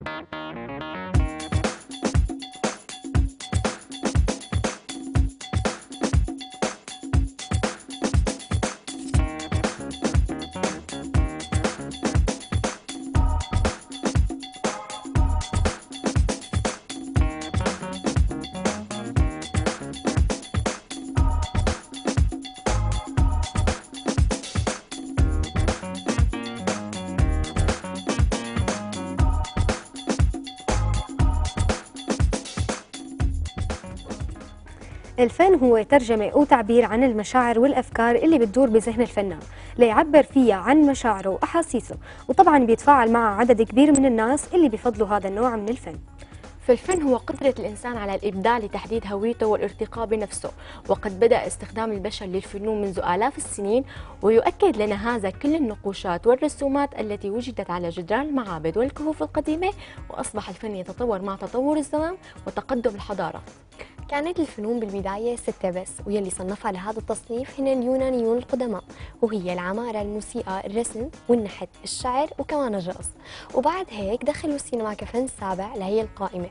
الفن هو ترجمة أو تعبير عن المشاعر والأفكار اللي بتدور بذهن الفنان ليعبر فيها عن مشاعره وأحاسيسه، وطبعا بيتفاعل مع عدد كبير من الناس اللي بيفضلوا هذا النوع من الفن. فالفن هو قدرة الإنسان على الإبداع لتحديد هويته والارتقاء بنفسه، وقد بدأ استخدام البشر للفنون منذ آلاف السنين، ويؤكد لنا هذا كل النقوشات والرسومات التي وجدت على جدران المعابد والكهوف القديمة. وأصبح الفن يتطور مع تطور الزمان وتقدم الحضارة. كانت الفنون بالبداية 6 بس، ويلي صنفها لهذا التصنيف هن اليونانيون القدماء، وهي العمارة، الموسيقى، الرسم والنحت، الشعر وكمان الرقص. وبعد هيك دخلوا السينما كفن سابع لهي القائمة.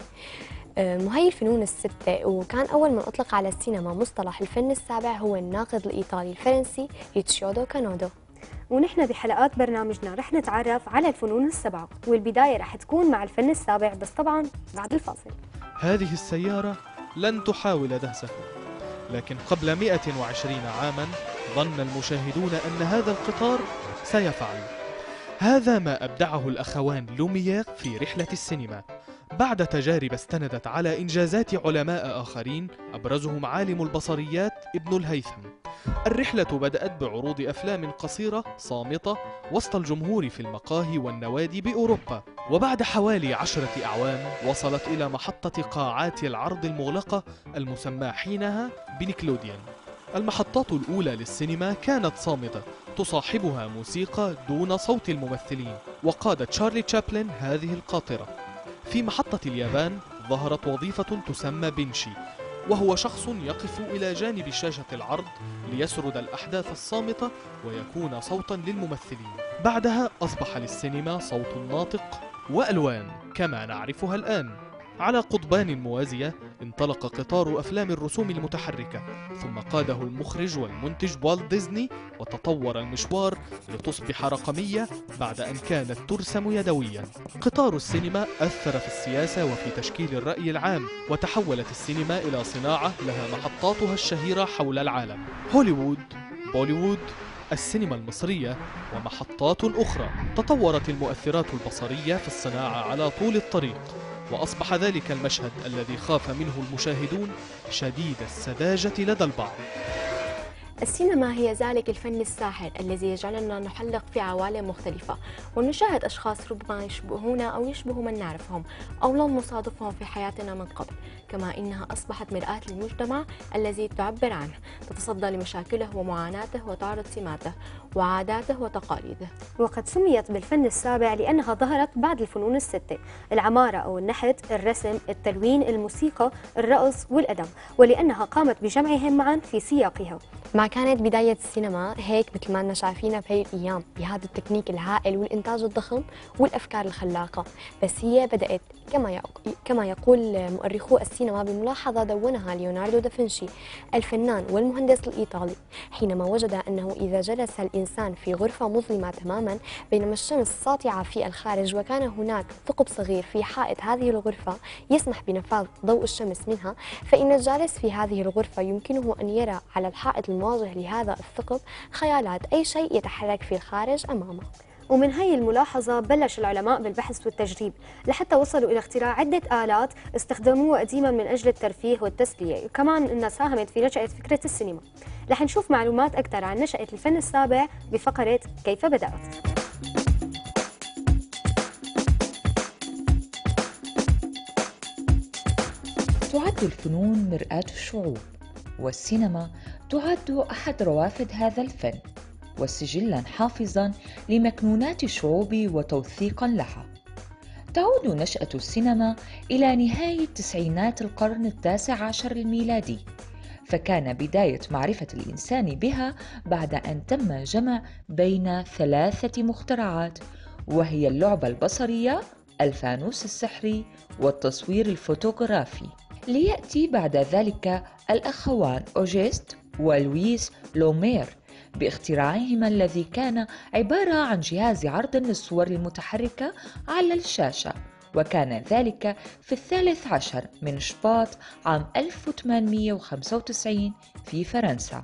وهي الفنون ال6، وكان أول من أطلق على السينما مصطلح الفن السابع هو الناقد الإيطالي الفرنسي ريتشاردو كانودو. ونحن بحلقات برنامجنا رح نتعرف على الفنون السبعة، والبداية رح تكون مع الفن السابع، بس طبعا بعد الفاصل. هذه السيارة لن تحاول دهسه، لكن قبل 120 عاما ظن المشاهدون أن هذا القطار سيفعل. هذا ما أبدعه الأخوان لوميير في رحلة السينما بعد تجارب استندت على إنجازات علماء آخرين أبرزهم عالم البصريات ابن الهيثم. الرحلة بدأت بعروض أفلام قصيرة صامتة وسط الجمهور في المقاهي والنوادي بأوروبا، وبعد حوالي 10 أعوام وصلت إلى محطة قاعات العرض المغلقة المسمى حينها بنيكلوديان. المحطات الأولى للسينما كانت صامتة تصاحبها موسيقى دون صوت الممثلين، وقاد تشارلي تشابلن هذه القاطرة. في محطة اليابان ظهرت وظيفة تسمى بنشي، وهو شخص يقف إلى جانب شاشة العرض ليسرد الأحداث الصامتة ويكون صوتا للممثلين. بعدها أصبح للسينما صوت ناطق وألوان كما نعرفها الآن. على قضبان موازية انطلق قطار أفلام الرسوم المتحركة، ثم قاده المخرج والمنتج والت ديزني، وتطور المشوار لتصبح رقمية بعد أن كانت ترسم يدويا. قطار السينما أثر في السياسة وفي تشكيل الرأي العام، وتحولت السينما إلى صناعة لها محطاتها الشهيرة حول العالم: هوليوود، بوليوود، السينما المصرية ومحطات أخرى. تطورت المؤثرات البصرية في الصناعة على طول الطريق، وأصبح ذلك المشهد الذي خاف منه المشاهدون شديد السذاجة لدى البعض. السينما هي ذلك الفن الساحر الذي يجعلنا نحلق في عوالم مختلفة، ونشاهد أشخاص ربما يشبهون أو يشبه من نعرفهم أو لم نصادفهم في حياتنا من قبل. كما إنها أصبحت مرآة للمجتمع الذي تعبر عنه، تتصدى لمشاكله ومعاناته وتعرض سماته وعاداته وتقاليده. وقد سميت بالفن السابع لأنها ظهرت بعد الفنون ال6: العمارة أو النحت، الرسم، التلوين، الموسيقى، الرقص والأدب، ولأنها قامت بجمعهم معا في سياقها. ما كانت بداية السينما هيك مثل ما شايفينها بهي الأيام بهذا التكنيك الهائل والإنتاج الضخم والأفكار الخلاقة، بس هي بدأت كما يقول مؤرخو السينما بملاحظة دونها ليوناردو دافنشي الفنان والمهندس الإيطالي، حينما وجد أنه إذا جلس الإنسان في غرفة مظلمة تماما بينما الشمس ساطعة في الخارج، وكان هناك ثقب صغير في حائط هذه الغرفة يسمح بنفاذ ضوء الشمس منها، فإن الجالس في هذه الغرفة يمكنه أن يرى على الحائط المواجه لهذا الثقب خيالات أي شيء يتحرك في الخارج أمامه. ومن هي الملاحظة بلش العلماء بالبحث والتجريب لحتى وصلوا إلى اختراع عدة آلات استخدموها قديما من أجل الترفيه والتسلية، وكمان إنها ساهمت في نشأة فكرة السينما. رح نشوف معلومات أكثر عن نشأة الفن السابع بفقرة كيف بدأت. تعد الفنون مرآة الشعوب، والسينما تعد أحد روافد هذا الفن، وسجلاً حافظاً لمكنونات الشعوب وتوثيقاً لها. تعود نشأة السينما إلى نهاية تسعينات القرن ال19 الميلادي، فكان بداية معرفة الإنسان بها بعد أن تم جمع بين 3 مخترعات، وهي اللعبة البصرية الفانوس السحري والتصوير الفوتوغرافي. ليأتي بعد ذلك الأخوان أوجست ولويس لومير باختراعهما الذي كان عبارة عن جهاز عرض للصور المتحركة على الشاشة، وكان ذلك في 13 من شباط عام 1895 في فرنسا.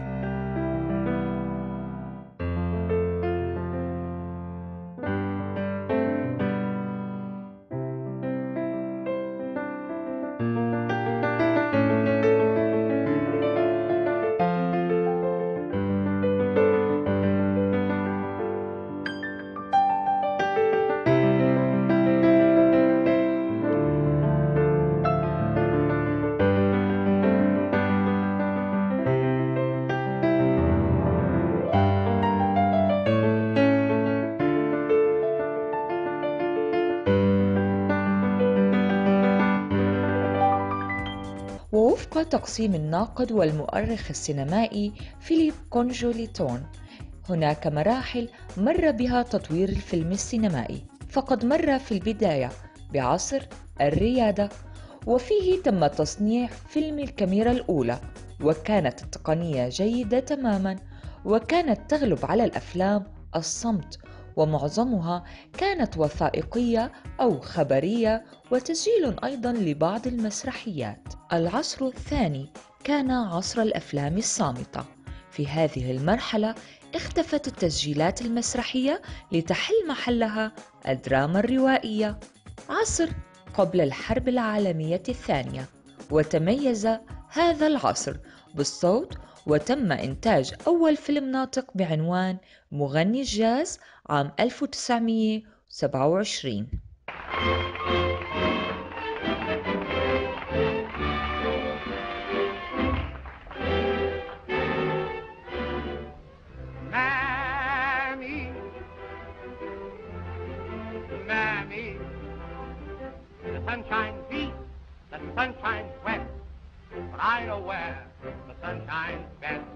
ووفق تقسيم الناقد والمؤرخ السينمائي فيليب كونجوليتون، هناك مراحل مر بها تطوير الفيلم السينمائي. فقد مر في البداية بعصر الريادة، وفيه تم تصنيع فيلم الكاميرا الأولى، وكانت التقنية جيدة تماما، وكانت تغلب على الأفلام الصمت، ومعظمها كانت وثائقية أو خبرية، وتسجيل أيضا لبعض المسرحيات. العصر الثاني كان عصر الأفلام الصامتة. في هذه المرحلة اختفت التسجيلات المسرحية لتحل محلها الدراما الروائية. عصر قبل الحرب العالمية الثانية، وتميز هذا العصر بالصوت، وتم إنتاج أول فيلم ناطق بعنوان مغني الجاز عام 1927. The sunshine beats, the sunshine wet, but I know where the sunshine's best.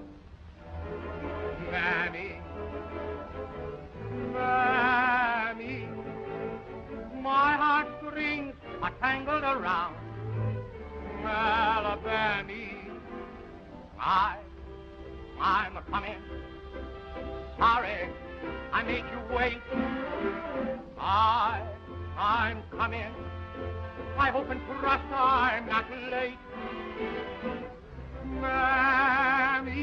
Mammy, Mammy, my heartstrings are tangled around Alabama. I'm a-coming. Sorry I made you wait. I'm coming. I hope and trust I'm not late. Mammy,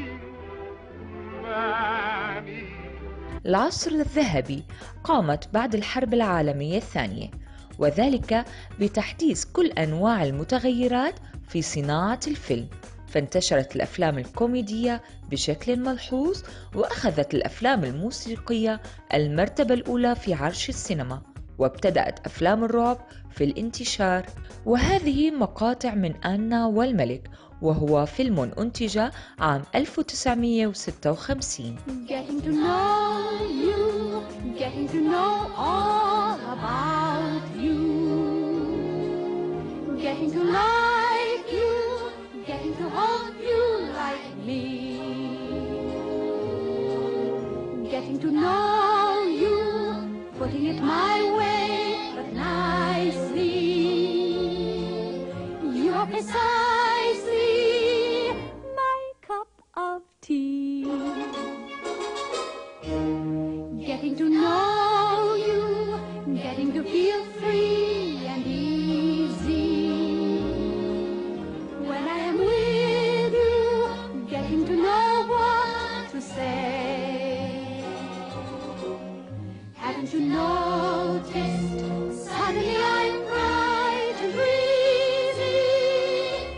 Mammy. العصر الذهبي قامت بعد الحرب العالمية الثانية، وذلك بتحديث كل أنواع المتغيرات في صناعة الفيلم، فانتشرت الأفلام الكوميدية بشكل ملحوظ، وأخذت الأفلام الموسيقية المرتبة الأولى في عرش السينما، وابتدأت أفلام الرعب في الانتشار. وهذه مقاطع من آنا والملك، وهو فيلم أنتج عام 1956. Getting to know you, getting to know all about you, getting to like you, getting to hope you like me, getting to know you, putting it my way, but nicely. You are precisely my cup of tea. Getting to know you, getting to feel free and easy. When I am with you, getting to know what to say. Haven't you noticed? Suddenly I'm bright and breezy.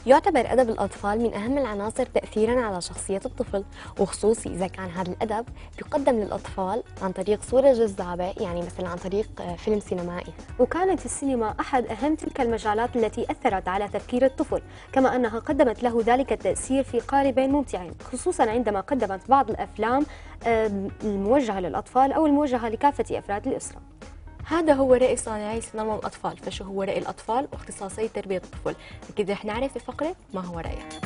يعتبر أدب الأطفال من أهم العناصر تأثيراً على شخصية الطفل، وخصوصي إذا كان هذا الأدب يقدم للأطفال عن طريق صورة جذابة، يعني مثلا عن طريق فيلم سينمائي. وكانت السينما أحد أهم تلك المجالات التي أثرت على تفكير الطفل، كما أنها قدمت له ذلك التأثير في قالبين ممتعين، خصوصا عندما قدمت بعض الأفلام الموجهة للأطفال أو الموجهة لكافة أفراد الأسرة. هذا هو رأي صانعي سينما الأطفال، فشو هو رأي الأطفال واختصاصي تربية الطفل؟ أكيد رح نعرف في فقرة ما هو رأيك.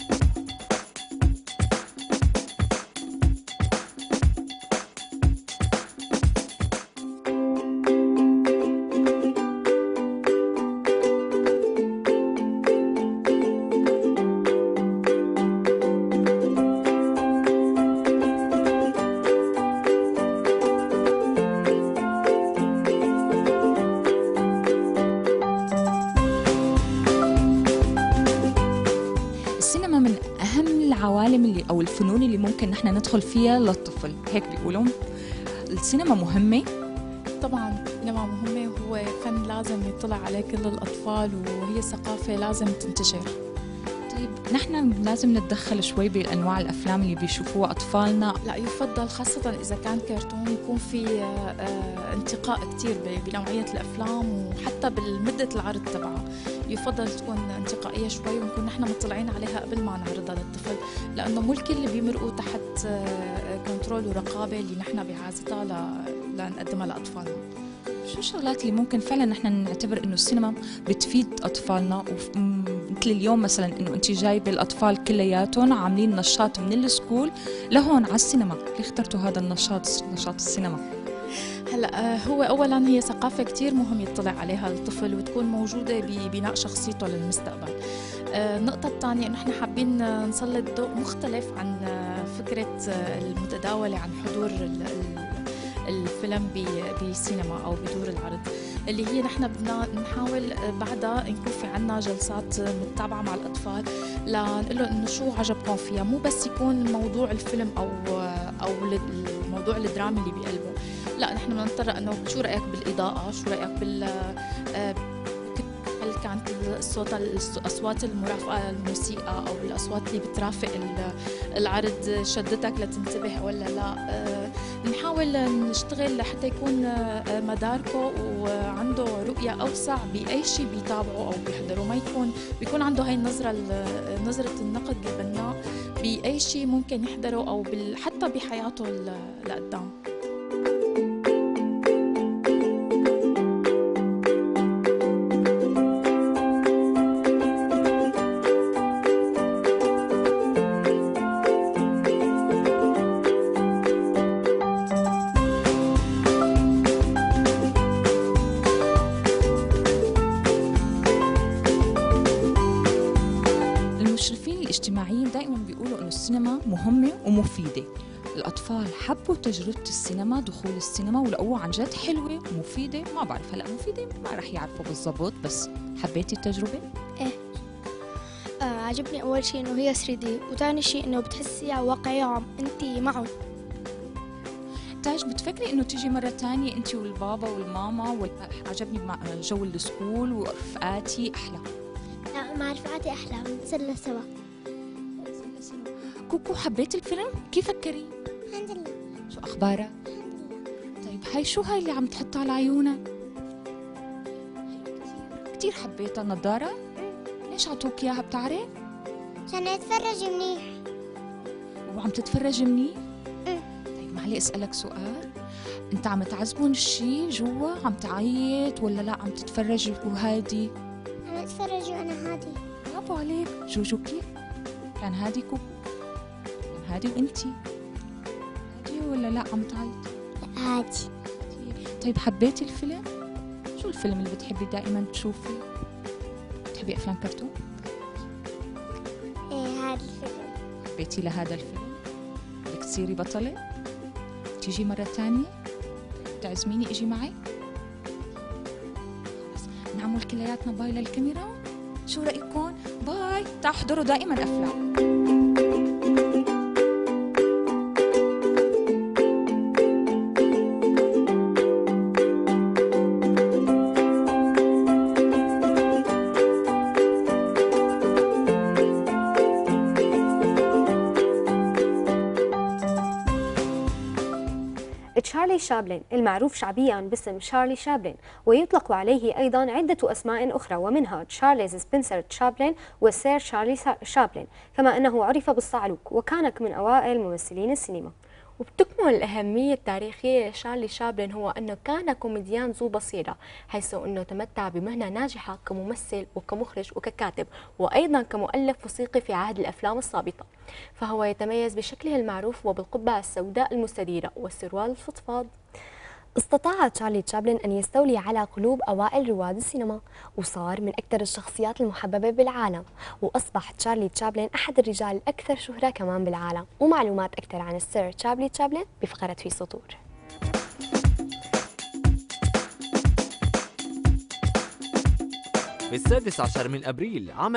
السينما من أهم العوالم اللي أو الفنون اللي ممكن نحن ندخل فيها للطفل، هيك بيقولوا. السينما مهمة. طبعا السينما مهمة، وهو فن لازم يطلع عليه كل الأطفال، وهي ثقافة لازم تنتشر. طيب نحن لازم نتدخل شوي بأنواع الأفلام اللي بيشوفوها أطفالنا. لا، يفضل خاصة إذا كان كرتون يكون في انتقاء كتير بنوعية الأفلام، وحتى بالمدة العرض تبعها يفضل تكون انتقائية شوي، ونكون نحن مطلعين عليها قبل ما نعرضها للطفل، لأنه مو الكل اللي بيمرقوا تحت كنترول ورقابة اللي نحن بعازتها لنقدمها لأطفالنا. شو الشغلات اللي ممكن فعلا نحن نعتبر إنه السينما بتفيد أطفالنا؟ مثل اليوم مثلا إنه أنت جايبة الأطفال كلياتهم عاملين نشاط من السكول لهون على السينما، ليه اخترتوا هذا النشاط، نشاط السينما؟ هلا هو اولا هي ثقافه كتير مهم يطلع عليها الطفل وتكون موجوده ببناء شخصيته للمستقبل. النقطه الثانيه انه احنا حابين نسلط ضوء مختلف عن فكره المتداوله عن حضور الفيلم بالسينما او بدور العرض، اللي هي نحن بدنا نحاول بعدها يكون في عنا جلسات متابعه مع الاطفال لنقول لهم انه شو عجبكم فيها، مو بس يكون موضوع الفيلم او الموضوع الدرامي اللي بقلبه، لا نحن بدنا نتطرق انه شو رايك بالاضاءه، شو رايك هل كانت الاصوات المرافقه الموسيقى او الاصوات اللي بترافق العرض شدتك لتنتبه ولا لا. نحاول نشتغل لحتى يكون مداركه وعنده رؤيه اوسع باي شيء بيتابعه او بيحضره، ما بيكون عنده هاي نظره النقد البناء باي شيء ممكن يحضره او حتى بحياته لقدام. الاجتماعيين دائما بيقولوا انه السينما مهمه ومفيده. الاطفال حبوا تجربه السينما، دخول السينما، ولقوها عن جد حلوه ومفيده. ما بعرف هلا مفيده ما رح يعرفوا بالضبط، بس حبيتي التجربه؟ ايه عجبني اول شيء انه هي 3D، وثاني شيء انه بتحسي على واقعيه انت معهم. تاج بتفكري انه تيجي مره ثانيه انت والبابا والماما؟ عجبني جو السكول ورفقاتي احلى. لا مع رفقاتي احلى، بنتسلى سوا. كوكو حبيت الفيلم؟ كيف فكري؟ الحمد لله. شو اخبارك؟ طيب هاي شو هاي اللي عم تحطها على عيونك؟ كتير حبيتها النظاره؟ ليش عطوك اياها بتعرف؟ عشان اتفرج منيح. وعم تتفرج منيح؟ طيب معلي اسالك سؤال، انت عم تعذبون شي جوا؟ عم تعيط ولا لا عم تتفرج وهادي؟ عم اتفرج وانا هادي. برافو عليك. جوجو كيف؟ كان هادي كوكو؟ كان هادي وانتي؟ هادي ولا لا عم تعيط؟ لا هادي. طيب حبيتي الفيلم؟ شو الفيلم اللي بتحبي دائما تشوفي؟ بتحبي افلام كرتون؟ ايه هذا الفيلم. حبيتي لهذا الفيلم؟ بدك تصيري بطلة؟ تيجي مرة ثانية؟ تعزميني اجي معي؟ خلص نعمل كلياتنا باي للكاميرا؟ شو رأيكم؟ باي، تحضروا دائما أفلام. تشارلي شابلن المعروف شعبيا باسم شارلي شابلن، ويطلق عليه أيضا عدة أسماء أخرى ومنها تشارلز سبنسر شابلن وسير شارلي شابلن، كما أنه عرف بالصعلوك وكان من أوائل ممثلين السينما. وبتكمن الأهمية التاريخية لشارلي شابلن هو أنه كان كوميديان ذو بصيرة، حيث أنه تمتع بمهنة ناجحة كممثل وكمخرج وككاتب، وأيضا كمؤلف موسيقي في عهد الأفلام السابقة، فهو يتميز بشكله المعروف وبالقبعة السوداء المستديرة والسروال الفضفاض. استطاع تشارلي تشابلن أن يستولي على قلوب أوائل رواد السينما، وصار من أكثر الشخصيات المحببة بالعالم، وأصبح تشارلي تشابلن أحد الرجال الأكثر شهرة كمان بالعالم. ومعلومات أكثر عن السير تشارلي تشابلن بفقرة في سطور. في 16 من أبريل عام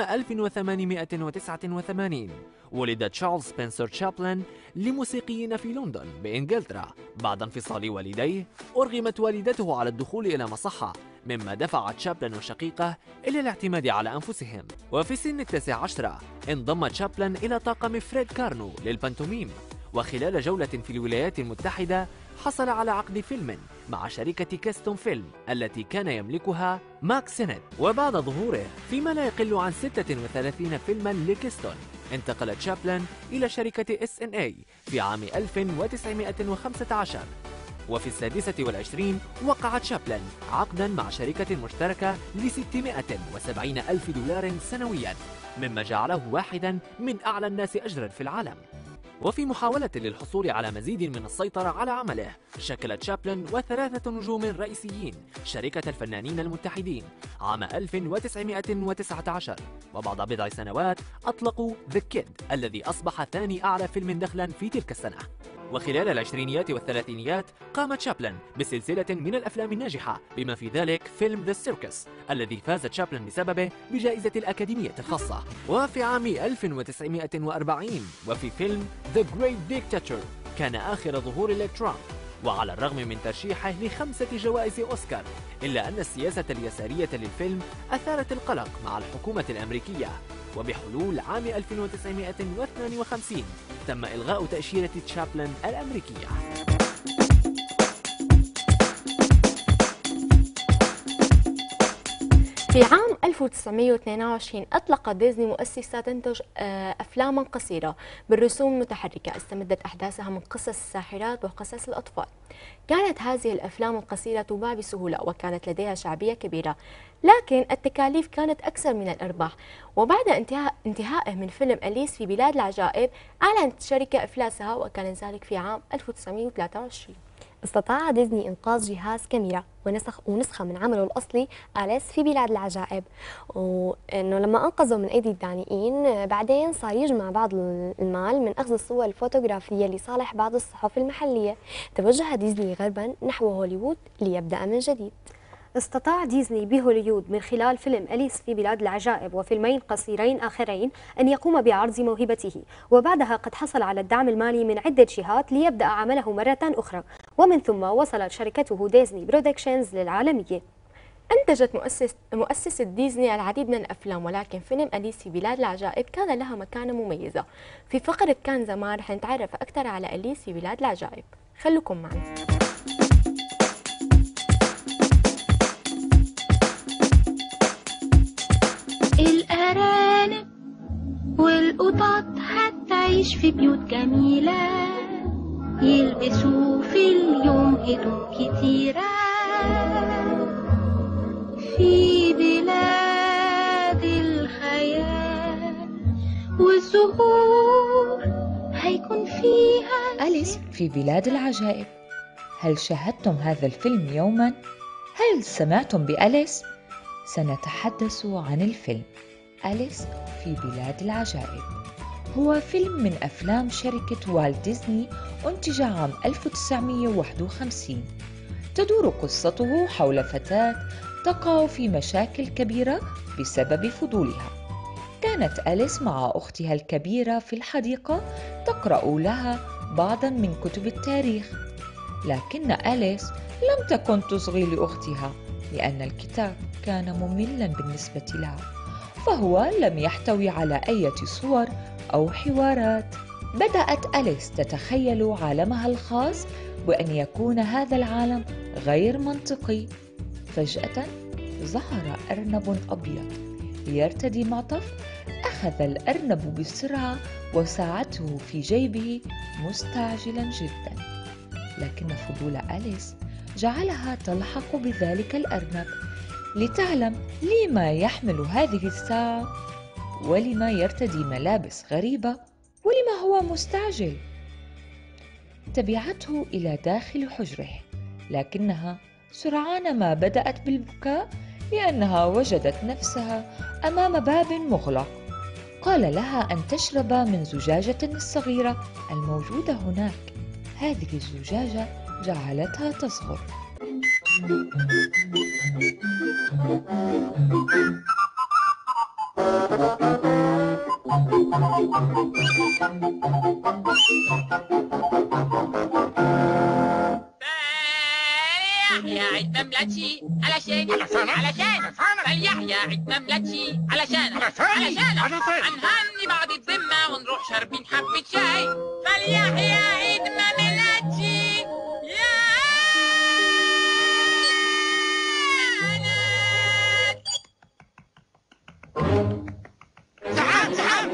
1889 ولد تشارلز سبنسر تشابلن لموسيقيين في لندن بإنجلترا. بعد انفصال والديه أرغمت والدته على الدخول إلى مصحة، مما دفع تشابلن وشقيقه إلى الاعتماد على أنفسهم. وفي سن 19 انضم تشابلن إلى طاقم فريد كارنو للبانتوميم، وخلال جولة في الولايات المتحدة حصل على عقد فيلم مع شركة كيستون فيلم التي كان يملكها ماك سينت. وبعد ظهوره فيما لا يقل عن 36 فيلما لكيستون، انتقل تشابلن إلى شركة SNA في عام 1915. وفي 26 وقع تشابلن عقدا مع شركة مشتركة ل$670,000 سنويا، مما جعله واحدا من أعلى الناس أجرا في العالم. وفي محاولة للحصول على مزيد من السيطرة على عمله، شكل تشابلن و3 نجوم رئيسيين شركة الفنانين المتحدين عام 1919، وبعد بضع سنوات أطلقوا The Kid الذي أصبح ثاني أعلى فيلم دخلا في تلك السنة. وخلال العشرينيات والثلاثينيات قام تشابلن بسلسلة من الأفلام الناجحة، بما في ذلك فيلم ذا سيركس الذي فاز تشابلن بسببه بجائزة الأكاديمية الخاصة. وفي عام 1940 وفي فيلم The Great Dictator كان آخر ظهور لترامب، وعلى الرغم من ترشيحه ل5 جوائز أوسكار، إلا أن السياسة اليسارية للفيلم أثارت القلق مع الحكومة الأمريكية. وبحلول عام 1952 تم إلغاء تأشيرة تشابلن الأمريكية. في عام 1922 أطلق ديزني مؤسسة تنتج أفلاما قصيرة بالرسوم المتحركة استمدت أحداثها من قصص الساحرات وقصص الأطفال. كانت هذه الأفلام القصيرة تباع بسهولة وكانت لديها شعبية كبيرة، لكن التكاليف كانت أكثر من الأرباح. وبعد انتهائه من فيلم أليس في بلاد العجائب أعلنت الشركة إفلاسها، وكان ذلك في عام 1923. استطاع ديزني إنقاذ جهاز كاميرا ونسخة من عمله الأصلي أليس في بلاد العجائب، وإنه لما أنقذه من أيدي الدانئين بعدين صار يجمع بعض المال من أخذ الصور الفوتوغرافية لصالح بعض الصحف المحلية. توجه ديزني غربا نحو هوليوود ليبدأ من جديد. استطاع ديزني بهوليوود من خلال فيلم أليس في بلاد العجائب وفيلمين قصيرين آخرين أن يقوم بعرض موهبته، وبعدها قد حصل على الدعم المالي من عدة جهات ليبدأ عمله مرة أخرى، ومن ثم وصلت شركته ديزني برودكشنز للعالمية. أنتجت مؤسسة ديزني العديد من الأفلام، ولكن فيلم أليس في بلاد العجائب كان لها مكانة مميزة. في فقرة كان زمان رح نتعرف أكثر على أليس في بلاد العجائب، خلوكم معنا. الأرانب والقطط هتعيش في بيوت جميلة، يلبسوا في اليوم هدوم كتيرة، في بلاد الخيال والزهور هيكون فيها أليس في بلاد العجائب. هل شاهدتم هذا الفيلم يوما؟ هل سمعتم بأليس؟ سنتحدث عن الفيلم أليس في بلاد العجائب. هو فيلم من أفلام شركة والت ديزني، أنتج عام 1951. تدور قصته حول فتاة تقع في مشاكل كبيرة بسبب فضولها. كانت أليس مع أختها الكبيرة في الحديقة تقرأ لها بعضا من كتب التاريخ، لكن أليس لم تكن تصغي لأختها لأن الكتاب كان مملا بالنسبة لها، فهو لم يحتوي على أي صور أو حوارات. بدأت أليس تتخيل عالمها الخاص وأن يكون هذا العالم غير منطقي. فجأة ظهر أرنب أبيض يرتدي معطف. أخذ الأرنب بسرعة وساعته في جيبه مستعجلا جدا، لكن فضول أليس جعلها تلحق بذلك الأرنب لتعلم لما يحمل هذه الساعة ولما يرتدي ملابس غريبة ولما هو مستعجل. تبعته إلى داخل حجره، لكنها سرعان ما بدأت بالبكاء لأنها وجدت نفسها أمام باب مغلق. قال لها أن تشرب من زجاجة صغيرة الموجودة هناك. هذه الزجاجة جعلتها تصغر. فليحيى عيد مملتي علشان فليحيى عيد مملتي علشان هنهني بعض الذمة ونروح شاربين حبة شاي. فليحيى عيد مملتي يا زحام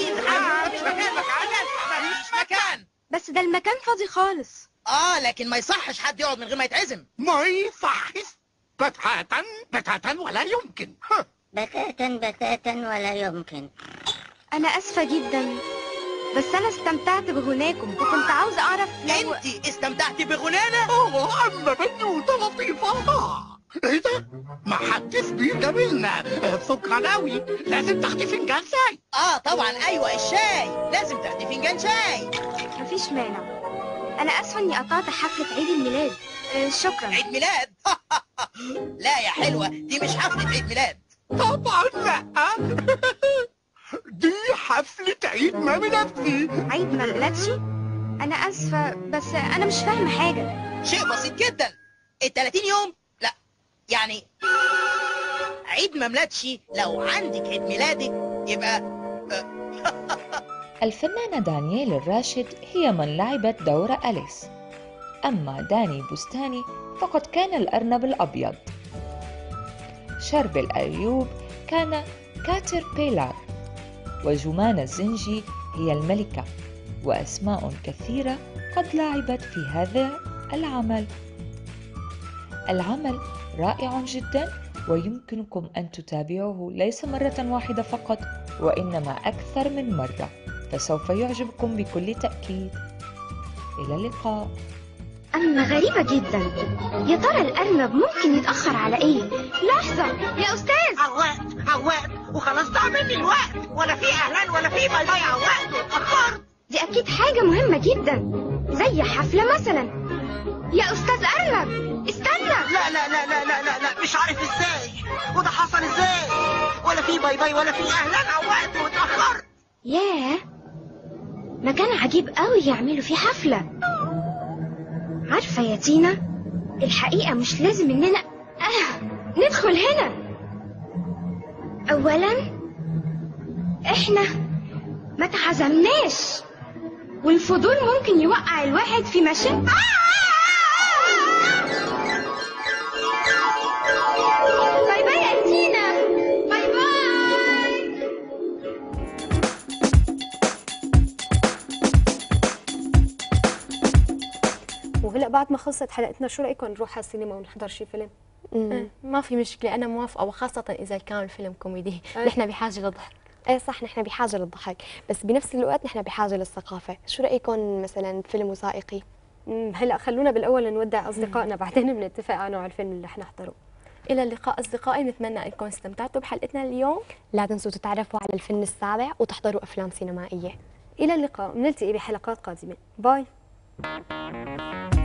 مفيش مكان. بس ده المكان فاضي خالص. لكن ما يصحش حد يقعد من غير ما يتعزم. ما يصحش بتاتا ولا يمكن. بتاتا ولا يمكن. أنا آسفة جدا، بس أنا استمتعت بغناكم وكنت عاوزة أعرف لو أنت استمتعتي بغنانا؟ أما بنوتة لطيفة. إيه ده؟ ما حدش بيجاملنا. شكرا أوي. لازم تاخدي فنجان شاي. طبعا أيوة الشاي لازم تاخدي فنجان شاي. مفيش مانع. أنا آسفة إني قطعت حفلة عيد الميلاد. شكرا. عيد ميلاد؟ لا يا حلوة، دي مش حفلة عيد ميلاد. طبعا لا. دي حفلة عيد ميلادي. عيد ميلادي؟ أنا آسفة بس أنا مش فاهمة حاجة. شيء بسيط جدا. 30 يوم؟ لا يعني عيد مملاتشي لو عندك عيد ميلادك يبقى الفنانة دانييل الراشد هي من لعبت دور أليس، أما داني بستاني فقد كان الأرنب الأبيض. شرب الأيوب كان كاتر بيلار، وجمان الزنجي هي الملكة، وأسماء كثيرة قد لعبت في هذا العمل. العمل رائع جدا ويمكنكم أن تتابعوه ليس مرة واحدة فقط وإنما أكثر من مرة، فسوف يعجبكم بكل تأكيد. إلى اللقاء. أما غريبة جدا، يا ترى الأرنب ممكن يتأخر على إيه؟ لحظة يا أستاذ. عواد وخلاص ضاع مني الوقت، ولا في إعلان ولا في باي باي. عواد اتأخرت. دي أكيد حاجة مهمة جدا زي حفلة مثلا. يا أستاذ أرنب استنى. لا لا لا لا لا لا, لا. مش عارف إزاي وده حصل إزاي، ولا في باي باي ولا في إعلان. عواد واتأخرت. ياه، مكان عجيب قوي يعملوا فيه حفلة. عارفة يا تينا، الحقيقة مش لازم إننا ندخل هنا. أولا إحنا ما تعزمناش، والفضول ممكن يوقع الواحد في مشاكل. باي باي يا تينا. باي باي. وهلا بعد ما خلصت حلقتنا شو رايكم نروح على السينما ونحضر شي فيلم؟ ما في مشكلة، أنا موافقة، وخاصة إذا كان الفيلم كوميدي. نحن بحاجة للضحك. ايه صح، نحن بحاجة للضحك، بس بنفس الوقت نحن بحاجة للثقافة. شو رأيكم مثلا فيلم وثائقي؟ هلا خلونا بالأول نودع أصدقائنا بعدين بنتفق على نوع الفيلم اللي رح نحضره. إلى اللقاء أصدقائي، نتمنى أنكم استمتعتوا بحلقتنا اليوم. لا تنسوا تتعرفوا على الفن السابع وتحضروا أفلام سينمائية. إلى اللقاء، بنلتقي بحلقات قادمة. باي.